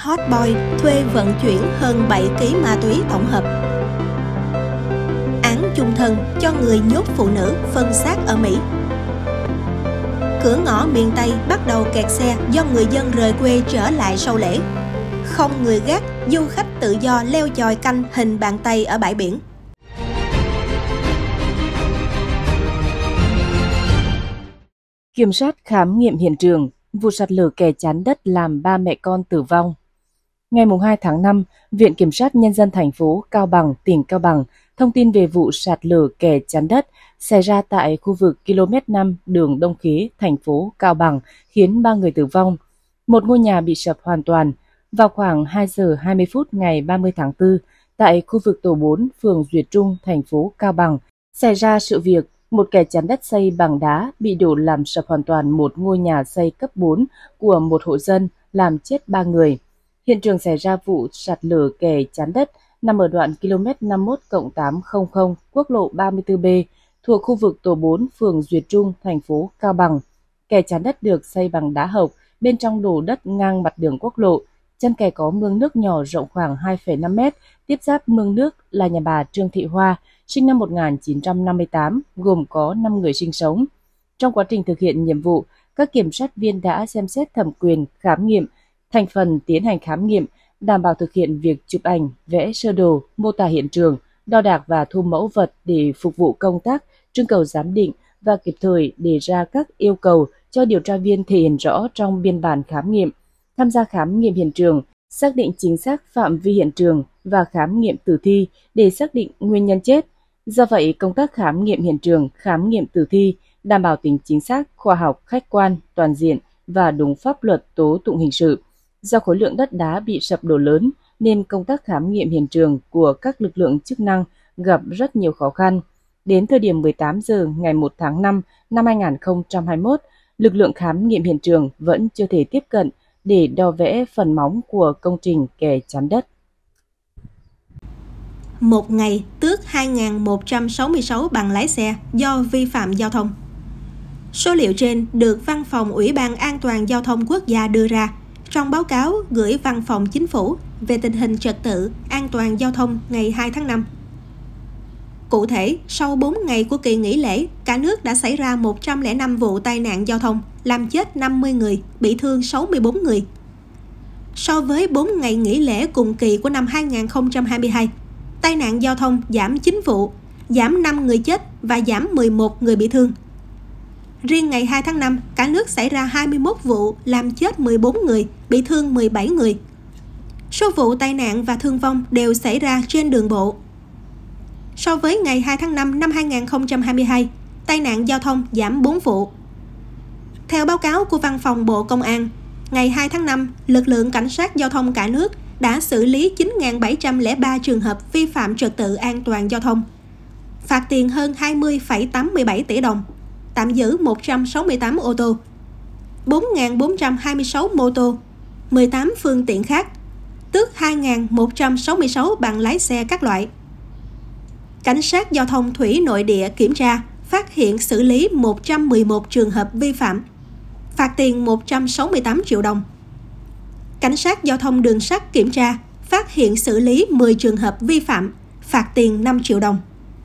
hot boy thuê vận chuyển hơn 7 kg ma túy tổng hợp. Án chung thân cho người nhốt phụ nữ phân xác ở Mỹ. Cửa ngõ miền Tây bắt đầu kẹt xe do người dân rời quê trở lại sau lễ. Không người gác, du khách tự do leo chòi canh hình bàn tay ở bãi biển. Kiểm soát khám nghiệm hiện trường, vụ sạt lở kè chắn đất làm 3 mẹ con tử vong. Ngày 2 tháng 5, Viện Kiểm sát Nhân dân thành phố Cao Bằng, tỉnh Cao Bằng thông tin về vụ sạt lở kè chắn đất xảy ra tại khu vực km 5 đường Đông Khế, thành phố Cao Bằng, khiến 3 người tử vong. Một ngôi nhà bị sập hoàn toàn. Vào khoảng 2 giờ 20 phút ngày 30 tháng 4, tại khu vực tổ 4, phường Duyệt Trung, thành phố Cao Bằng, xảy ra sự việc một kè chắn đất xây bằng đá bị đổ làm sập hoàn toàn một ngôi nhà xây cấp 4 của một hộ dân, làm chết 3 người. Hiện trường xảy ra vụ sạt lở kè chắn đất nằm ở đoạn km 51+800 quốc lộ 34B thuộc khu vực tổ 4, phường Duyệt Trung, thành phố Cao Bằng. Kè chắn đất được xây bằng đá hộc, bên trong đổ đất ngang mặt đường quốc lộ. Chân kè có mương nước nhỏ rộng khoảng 2,5 m, tiếp giáp mương nước là nhà bà Trương Thị Hoa, sinh năm 1958, gồm có 5 người sinh sống. Trong quá trình thực hiện nhiệm vụ, các kiểm sát viên đã xem xét thẩm quyền khám nghiệm, thành phần tiến hành khám nghiệm, đảm bảo thực hiện việc chụp ảnh, vẽ sơ đồ, mô tả hiện trường, đo đạc và thu mẫu vật để phục vụ công tác trưng cầu giám định và kịp thời đề ra các yêu cầu cho điều tra viên thể hiện rõ trong biên bản khám nghiệm. Tham gia khám nghiệm hiện trường, xác định chính xác phạm vi hiện trường và khám nghiệm tử thi để xác định nguyên nhân chết. Do vậy, công tác khám nghiệm hiện trường, khám nghiệm tử thi đảm bảo tính chính xác, khoa học, khách quan, toàn diện và đúng pháp luật tố tụng hình sự. Do khối lượng đất đá bị sập đổ lớn nên công tác khám nghiệm hiện trường của các lực lượng chức năng gặp rất nhiều khó khăn. Đến thời điểm 18 giờ ngày 1 tháng 5 năm 2021, lực lượng khám nghiệm hiện trường vẫn chưa thể tiếp cận để đo vẽ phần móng của công trình kè chắn đất. Một ngày tước 2.166 bằng lái xe do vi phạm giao thông. Số liệu trên được Văn phòng Ủy ban An toàn Giao thông Quốc gia đưa ra trong báo cáo gửi Văn phòng Chính phủ về tình hình trật tự an toàn giao thông ngày 2 tháng 5. Cụ thể, sau 4 ngày của kỳ nghỉ lễ, cả nước đã xảy ra 105 vụ tai nạn giao thông, làm chết 50 người, bị thương 64 người. So với 4 ngày nghỉ lễ cùng kỳ của năm 2022, tai nạn giao thông giảm 9 vụ, giảm 5 người chết và giảm 11 người bị thương. Riêng ngày 2 tháng 5, cả nước xảy ra 21 vụ, làm chết 14 người, bị thương 17 người. Số vụ tai nạn và thương vong đều xảy ra trên đường bộ. So với ngày 2 tháng 5 năm 2022, tai nạn giao thông giảm 4 vụ. Theo báo cáo của Văn phòng Bộ Công an, ngày 2 tháng 5, lực lượng cảnh sát giao thông cả nước đã xử lý 9.703 trường hợp vi phạm trật tự an toàn giao thông, phạt tiền hơn 20,87 tỷ đồng, tạm giữ 168 ô tô, 4.426 mô tô, 18 phương tiện khác, tước 2.166 bằng lái xe các loại. Cảnh sát giao thông thủy nội địa kiểm tra, phát hiện xử lý 111 trường hợp vi phạm, phạt tiền 168 triệu đồng. Cảnh sát giao thông đường sắt kiểm tra, phát hiện xử lý 10 trường hợp vi phạm, phạt tiền 5 triệu đồng.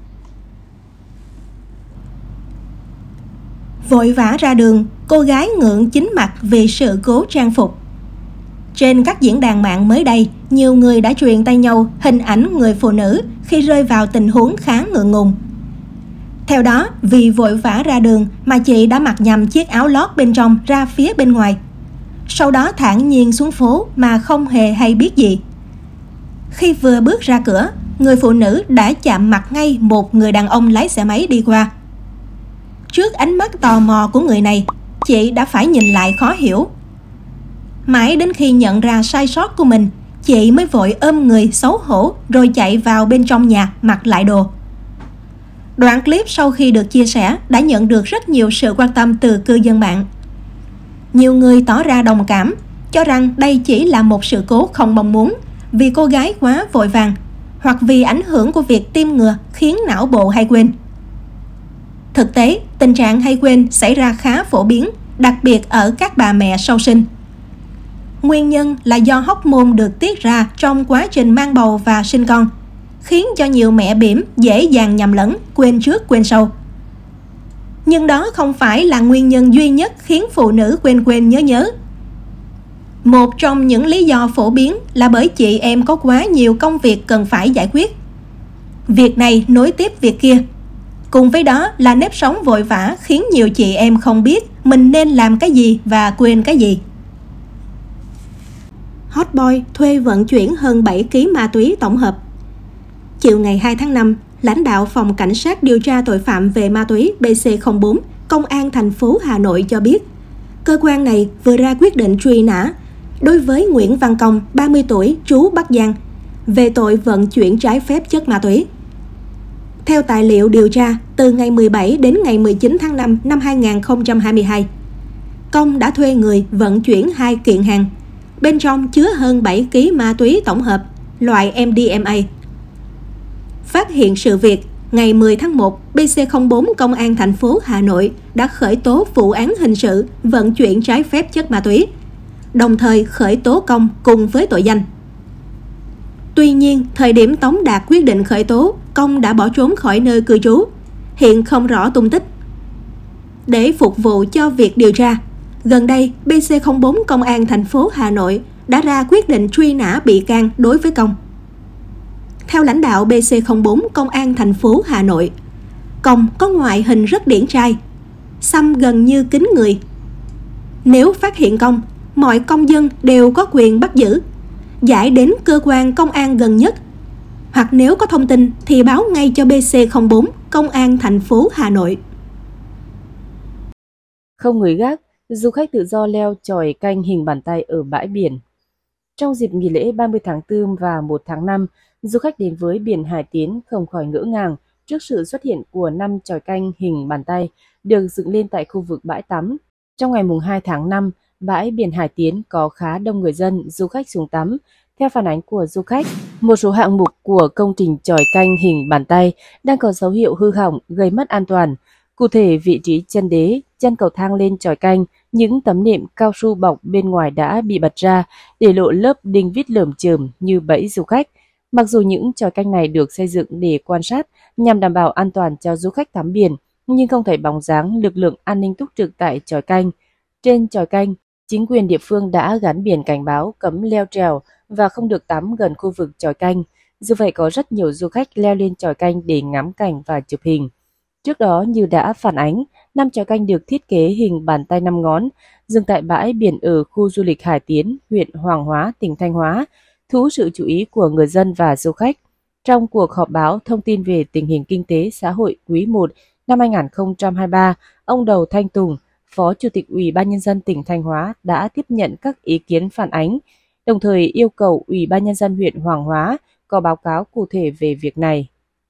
Vội vã ra đường, cô gái ngượng chính mặt vì sự cố trang phục. Trên các diễn đàn mạng mới đây, nhiều người đã truyền tay nhau hình ảnh người phụ nữ khi rơi vào tình huống khá ngượng ngùng. Theo đó, vì vội vã ra đường mà chị đã mặc nhầm chiếc áo lót bên trong ra phía bên ngoài. Sau đó thản nhiên xuống phố mà không hề hay biết gì. Khi vừa bước ra cửa, người phụ nữ đã chạm mặt ngay một người đàn ông lái xe máy đi qua. Trước ánh mắt tò mò của người này, chị đã phải nhìn lại khó hiểu. Mãi đến khi nhận ra sai sót của mình, chị mới vội ôm người xấu hổ rồi chạy vào bên trong nhà mặc lại đồ. Đoạn clip sau khi được chia sẻ đã nhận được rất nhiều sự quan tâm từ cư dân mạng. Nhiều người tỏ ra đồng cảm, cho rằng đây chỉ là một sự cố không mong muốn vì cô gái quá vội vàng, hoặc vì ảnh hưởng của việc tiêm ngừa khiến não bộ hay quên. Thực tế, tình trạng hay quên xảy ra khá phổ biến, đặc biệt ở các bà mẹ sau sinh. Nguyên nhân là do hormone được tiết ra trong quá trình mang bầu và sinh con, khiến cho nhiều mẹ bỉm dễ dàng nhầm lẫn, quên trước quên sau. Nhưng đó không phải là nguyên nhân duy nhất khiến phụ nữ quên nhớ. Một trong những lý do phổ biến là bởi chị em có quá nhiều công việc cần phải giải quyết. Việc này nối tiếp việc kia. Cùng với đó là nếp sống vội vã khiến nhiều chị em không biết mình nên làm cái gì và quên cái gì. Hot Boy thuê vận chuyển hơn 7 kg ma túy tổng hợp. Chiều ngày 2 tháng 5, lãnh đạo Phòng Cảnh sát điều tra tội phạm về ma túy BC04, Công an thành phố Hà Nội cho biết, cơ quan này vừa ra quyết định truy nã đối với Nguyễn Văn Công, 30 tuổi, trú Bắc Giang, về tội vận chuyển trái phép chất ma túy. Theo tài liệu điều tra, từ ngày 17 đến ngày 19 tháng 5 năm 2022, Công đã thuê người vận chuyển 2 kiện hàng, bên trong chứa hơn 7 kg ma túy tổng hợp loại MDMA. Phát hiện sự việc, ngày 10 tháng 1, BC04 Công an thành phố Hà Nội đã khởi tố vụ án hình sự vận chuyển trái phép chất ma túy, đồng thời khởi tố Công cùng với tội danh. Tuy nhiên, thời điểm tống đạt quyết định khởi tố, Công đã bỏ trốn khỏi nơi cư trú, hiện không rõ tung tích. Để phục vụ cho việc điều tra, gần đây BC04 Công an thành phố Hà Nội đã ra quyết định truy nã bị can đối với Công. Theo lãnh đạo BC04 Công an thành phố Hà Nội, Công có ngoại hình rất điển trai, xăm gần như kính người. Nếu phát hiện Công, mọi công dân đều có quyền bắt giữ, giải đến cơ quan công an gần nhất, hoặc nếu có thông tin thì báo ngay cho BC04 Công an thành phố Hà Nội. Không người gác, du khách tự do leo chòi canh hình bàn tay ở bãi biển. Trong dịp nghỉ lễ 30 tháng 4 và 1 tháng 5, du khách đến với biển Hải Tiến không khỏi ngỡ ngàng trước sự xuất hiện của 5 chòi canh hình bàn tay được dựng lên tại khu vực bãi tắm. Trong ngày 2 tháng 5, bãi biển Hải Tiến có khá đông người dân, du khách xuống tắm. Theo phản ánh của du khách, một số hạng mục của công trình chòi canh hình bàn tay đang có dấu hiệu hư hỏng, gây mất an toàn. Cụ thể, vị trí chân đế, chân cầu thang lên chòi canh, những tấm nệm cao su bọc bên ngoài đã bị bật ra, để lộ lớp đinh vít lởm chởm như bẫy du khách. Mặc dù những chòi canh này được xây dựng để quan sát nhằm đảm bảo an toàn cho du khách tắm biển, nhưng không thấy bóng dáng lực lượng an ninh túc trực tại chòi canh. Trên chòi canh, chính quyền địa phương đã gắn biển cảnh báo cấm leo trèo và không được tắm gần khu vực chòi canh. Dù vậy, có rất nhiều du khách leo lên chòi canh để ngắm cảnh và chụp hình. Trước đó, như đã phản ánh, 5 chòi canh được thiết kế hình bàn tay 5 ngón, dừng tại bãi biển ở khu du lịch Hải Tiến, huyện Hoàng Hóa, tỉnh Thanh Hóa, thu hút sự chú ý của người dân và du khách. Trong cuộc họp báo thông tin về tình hình kinh tế xã hội quý 1 năm 2023, ông Đầu Thanh Tùng, Phó Chủ tịch Ủy ban Nhân dân tỉnh Thanh Hóa đã tiếp nhận các ý kiến phản ánh, đồng thời yêu cầu Ủy ban Nhân dân huyện Hoàng Hóa có báo cáo cụ thể về việc này.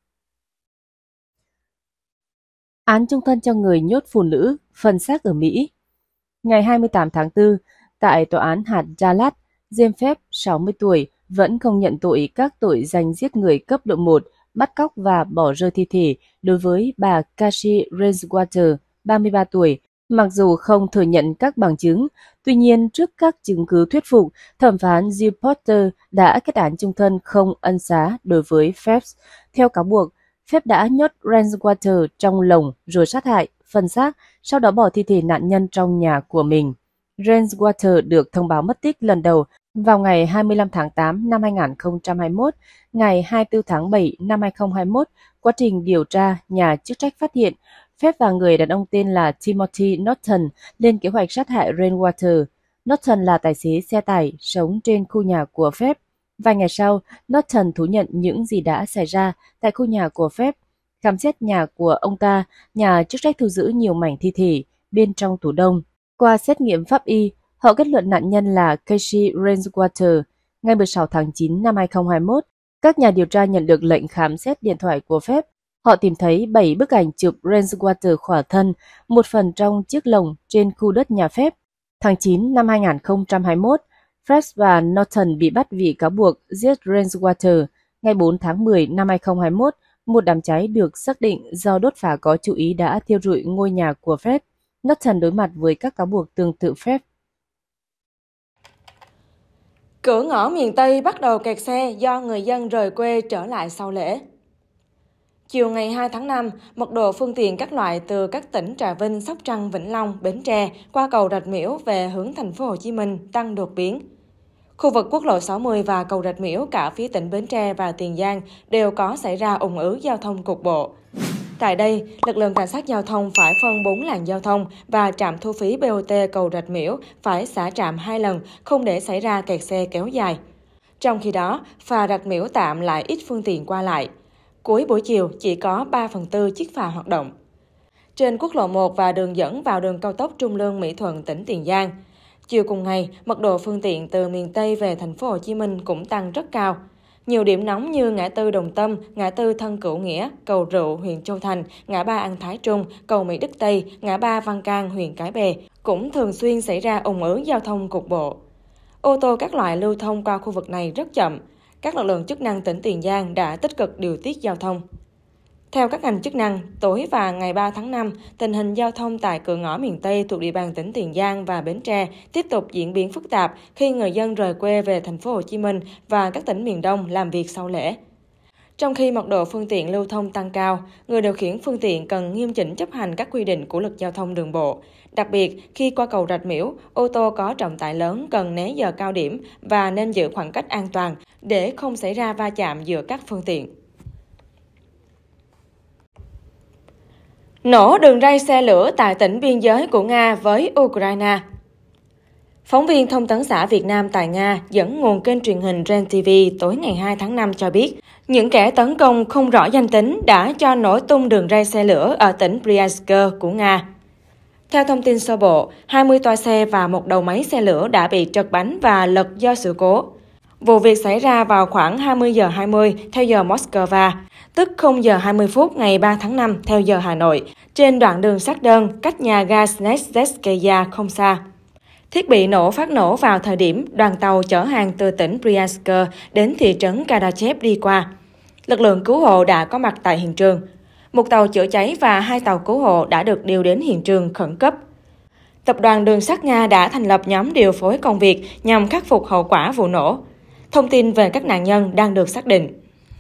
Án chung thân cho người nhốt phụ nữ, phân xác ở Mỹ. Ngày 28 tháng 4, tại Tòa án hạt Dallas, James Phép, 60 tuổi, vẫn không nhận tội các tội danh giết người cấp độ 1, bắt cóc và bỏ rơi thi thể đối với bà Cassie Rainwater, 33 tuổi, mặc dù không thừa nhận các bằng chứng. Tuy nhiên, trước các chứng cứ thuyết phục, thẩm phán Jill Porter đã kết án chung thân không ân xá đối với Phép. Theo cáo buộc, Phép đã nhốt Rainwater trong lồng rồi sát hại, phân xác, sau đó bỏ thi thể nạn nhân trong nhà của mình. Rainwater được thông báo mất tích lần đầu vào ngày 25 tháng 8 năm 2021, ngày 24 tháng 7 năm 2021, quá trình điều tra, nhà chức trách phát hiện Phép và người đàn ông tên là Timothy Norton lên kế hoạch sát hại Rainwater. Norton là tài xế xe tải sống trên khu nhà của Phép. Vài ngày sau, Norton thú nhận những gì đã xảy ra tại khu nhà của Phép. Khám xét nhà của ông ta, nhà chức trách thu giữ nhiều mảnh thi thể bên trong tủ đông. Qua xét nghiệm pháp y, họ kết luận nạn nhân là Cassie Rainwater. Ngày 16 tháng 9 năm 2021, các nhà điều tra nhận được lệnh khám xét điện thoại của Phép. Họ tìm thấy 7 bức ảnh chụp Rainwater khỏa thân, một phần trong chiếc lồng trên khu đất nhà Phép. Tháng 9 năm 2021, Phép và Norton bị bắt vì cáo buộc giết Rainwater. Ngày 4 tháng 10 năm 2021, một đám cháy được xác định do đốt phá có chú ý đã thiêu rụi ngôi nhà của Phép. Norton đối mặt với các cáo buộc tương tự Phép. Cửa ngõ miền Tây bắt đầu kẹt xe do người dân rời quê trở lại sau lễ. Chiều ngày 2 tháng 5, mật độ phương tiện các loại từ các tỉnh Trà Vinh, Sóc Trăng, Vĩnh Long, Bến Tre qua cầu Rạch Miễu về hướng thành phố Hồ Chí Minh tăng đột biến. Khu vực quốc lộ 60 và cầu Rạch Miễu cả phía tỉnh Bến Tre và Tiền Giang đều có xảy ra ùn ứ giao thông cục bộ. Tại đây, lực lượng cảnh sát giao thông phải phân 4 làn giao thông và trạm thu phí BOT cầu Rạch Miễu phải xả trạm 2 lần, không để xảy ra kẹt xe kéo dài. Trong khi đó, phà Rạch Miễu tạm lại ít phương tiện qua lại. Cuối buổi chiều, chỉ có 3/4 chiếc phà hoạt động. Trên quốc lộ 1 và đường dẫn vào đường cao tốc Trung Lương - Mỹ Thuận, tỉnh Tiền Giang. Chiều cùng ngày, mật độ phương tiện từ miền Tây về thành phố Hồ Chí Minh cũng tăng rất cao. Nhiều điểm nóng như ngã tư Đồng Tâm, ngã tư Thân Cửu Nghĩa, cầu Rượu, huyện Châu Thành, ngã ba An Thái Trung, cầu Mỹ Đức Tây, ngã ba Văn Cang, huyện Cái Bè cũng thường xuyên xảy ra ùn ứ giao thông cục bộ. Ô tô các loại lưu thông qua khu vực này rất chậm. Các lực lượng chức năng tỉnh Tiền Giang đã tích cực điều tiết giao thông. Theo các ngành chức năng, tối và ngày 3 tháng 5, tình hình giao thông tại cửa ngõ miền Tây thuộc địa bàn tỉnh Tiền Giang và Bến Tre tiếp tục diễn biến phức tạp khi người dân rời quê về thành phố Hồ Chí Minh và các tỉnh miền Đông làm việc sau lễ. Trong khi mật độ phương tiện lưu thông tăng cao, người điều khiển phương tiện cần nghiêm chỉnh chấp hành các quy định của luật giao thông đường bộ. Đặc biệt, khi qua cầu Rạch Miễu, ô tô có trọng tải lớn cần né giờ cao điểm và nên giữ khoảng cách an toàn để không xảy ra va chạm giữa các phương tiện. Nổ đường ray xe lửa tại tỉnh biên giới của Nga với Ukraine. Phóng viên Thông tấn xã Việt Nam tại Nga dẫn nguồn kênh truyền hình REN TV tối ngày 2 tháng 5 cho biết, những kẻ tấn công không rõ danh tính đã cho nổ tung đường ray xe lửa ở tỉnh Bryansk của Nga. Theo thông tin sơ bộ, 20 toa xe và một đầu máy xe lửa đã bị trật bánh và lật do sự cố. Vụ việc xảy ra vào khoảng 20 giờ 20 theo giờ Moscow, tức 0 giờ 20 phút ngày 3 tháng 5 theo giờ Hà Nội, trên đoạn đường sắt đơn cách nhà ga Snezhskaya không xa. Thiết bị nổ phát nổ vào thời điểm đoàn tàu chở hàng từ tỉnh Bryansk đến thị trấn Kadachev đi qua. Lực lượng cứu hộ đã có mặt tại hiện trường. Một tàu chữa cháy và 2 tàu cứu hộ đã được điều đến hiện trường khẩn cấp. Tập đoàn Đường sắt Nga đã thành lập nhóm điều phối công việc nhằm khắc phục hậu quả vụ nổ. Thông tin về các nạn nhân đang được xác định.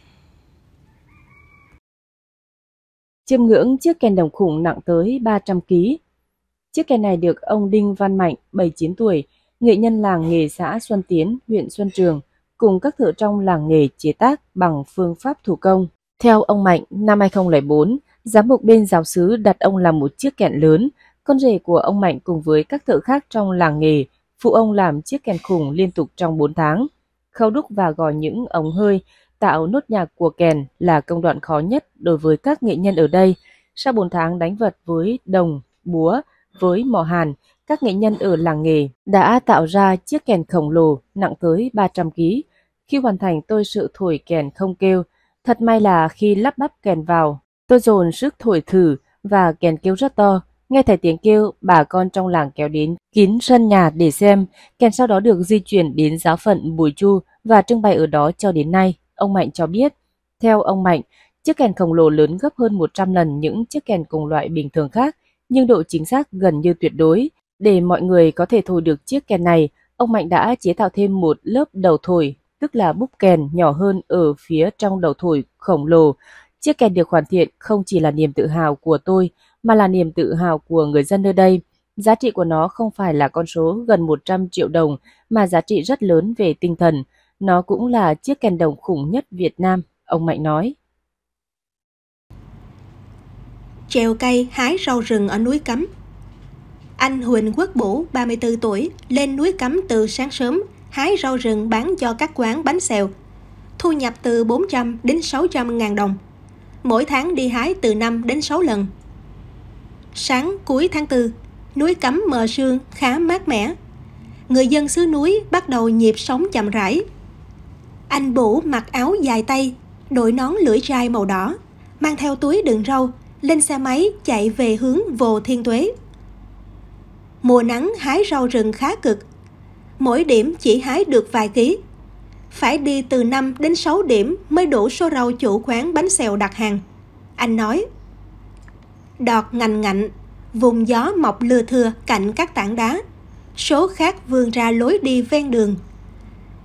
Chiêm ngưỡng chiếc kèn đồng khủng nặng tới 300 kg. Chiếc kèn này được ông Đinh Văn Mạnh, 79 tuổi, nghệ nhân làng nghề xã Xuân Tiến, huyện Xuân Trường, cùng các thợ trong làng nghề chế tác bằng phương pháp thủ công. Theo ông Mạnh, năm 2004, giám mục bên giáo xứ đặt ông làm một chiếc kèn lớn. Con rể của ông Mạnh cùng với các thợ khác trong làng nghề phụ ông làm chiếc kèn khủng liên tục trong 4 tháng. Khâu đúc và gò những ống hơi, tạo nốt nhạc của kèn là công đoạn khó nhất đối với các nghệ nhân ở đây. Sau 4 tháng đánh vật với đồng, búa, với mỏ hàn, các nghệ nhân ở làng nghề đã tạo ra chiếc kèn khổng lồ nặng tới 300 kg. Khi hoàn thành tôi sợ thổi kèn không kêu. Thật may là khi lắp bắp kèn vào, tôi dồn sức thổi thử và kèn kêu rất to. Nghe thấy tiếng kêu, bà con trong làng kéo đến kín sân nhà để xem. Kèn sau đó được di chuyển đến giáo phận Bùi Chu và trưng bày ở đó cho đến nay, ông Mạnh cho biết. Theo ông Mạnh, chiếc kèn khổng lồ lớn gấp hơn 100 lần những chiếc kèn cùng loại bình thường khác, nhưng độ chính xác gần như tuyệt đối. Để mọi người có thể thổi được chiếc kèn này, ông Mạnh đã chế tạo thêm một lớp đầu thổi, tức là búp kèn nhỏ hơn ở phía trong đầu thổi khổng lồ. Chiếc kèn được hoàn thiện không chỉ là niềm tự hào của tôi, mà là niềm tự hào của người dân nơi đây. Giá trị của nó không phải là con số gần 100 triệu đồng, mà giá trị rất lớn về tinh thần. Nó cũng là chiếc kèn đồng khủng nhất Việt Nam, ông Mạnh nói. Trèo cây hái rau rừng ở núi Cấm. Anh Huỳnh Quốc Bủ, 34 tuổi, lên núi Cấm từ sáng sớm, hái rau rừng bán cho các quán bánh xèo. Thu nhập từ 400 đến 600 ngàn đồng. Mỗi tháng đi hái từ 5 đến 6 lần. Sáng cuối tháng 4, núi Cấm mờ sương khá mát mẻ. Người dân xứ núi bắt đầu nhịp sống chậm rãi. Anh Bủ mặc áo dài tay, đội nón lưỡi trai màu đỏ, mang theo túi đựng rau, lên xe máy chạy về hướng Vồ Thiên Tuế. Mùa nắng hái rau rừng khá cực. Mỗi điểm chỉ hái được vài ký. Phải đi từ 5 đến 6 điểm mới đủ số rau chủ quán bánh xèo đặt hàng. Anh nói, đọt ngành ngạnh, vùng gió mọc lưa thưa cạnh các tảng đá. Số khác vươn ra lối đi ven đường.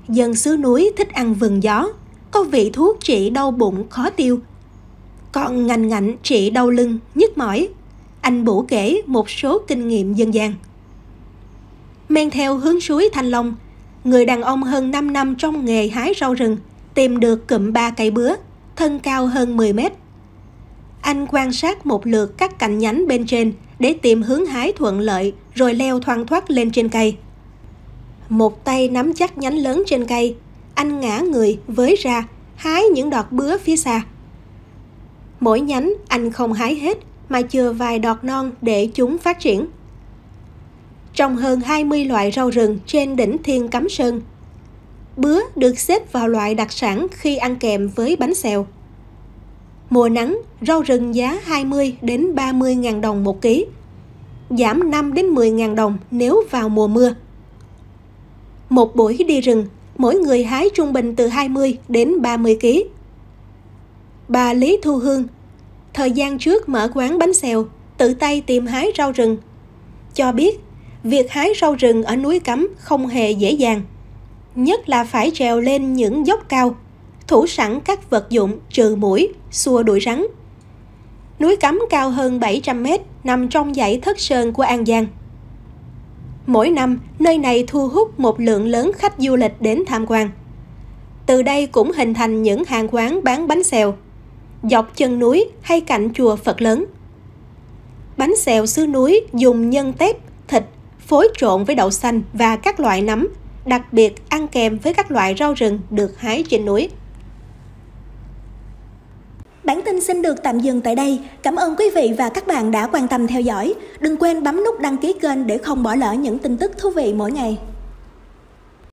dân xứ núi thích ăn vừng gió, có vị thuốc trị đau bụng khó tiêu. Còn ngành ngạnh trị đau lưng, nhức mỏi. Anh Bủ kể một số kinh nghiệm dân gian. Men theo hướng suối Thanh Long, người đàn ông hơn 5 năm trong nghề hái rau rừng tìm được cụm 3 cây bứa, thân cao hơn 10 mét. Anh quan sát một lượt các cành nhánh bên trên để tìm hướng hái thuận lợi rồi leo thoăn thoắt lên trên cây. Một tay nắm chắc nhánh lớn trên cây, anh ngã người với ra, hái những đọt bứa phía xa. Mỗi nhánh anh không hái hết mà chừa vài đọt non để chúng phát triển. Trong hơn 20 loại rau rừng trên đỉnh Thiên Cấm Sơn, bứa được xếp vào loại đặc sản khi ăn kèm với bánh xèo. Mùa nắng, rau rừng giá 20 đến 30 ngàn đồng một ký, giảm 5 đến 10 ngàn đồng nếu vào mùa mưa. Một buổi đi rừng, mỗi người hái trung bình từ 20 đến 30 kg. Bà Lý Thu Hương, thời gian trước mở quán bánh xèo, tự tay tìm hái rau rừng, cho biết việc hái rau rừng ở núi Cấm không hề dễ dàng, nhất là phải trèo lên những dốc cao, thủ sẵn các vật dụng trừ muỗi, xua đuổi rắn. Núi Cấm cao hơn 700 mét, nằm trong dãy Thất Sơn của An Giang. Mỗi năm, nơi này thu hút một lượng lớn khách du lịch đến tham quan. Từ đây cũng hình thành những hàng quán bán bánh xèo, dọc chân núi hay cạnh chùa Phật lớn. Bánh xèo xứ núi dùng nhân tép, thịt, phối trộn với đậu xanh và các loại nấm, đặc biệt ăn kèm với các loại rau rừng được hái trên núi. Bản tin xin được tạm dừng tại đây. Cảm ơn quý vị và các bạn đã quan tâm theo dõi. Đừng quên bấm nút đăng ký kênh để không bỏ lỡ những tin tức thú vị mỗi ngày.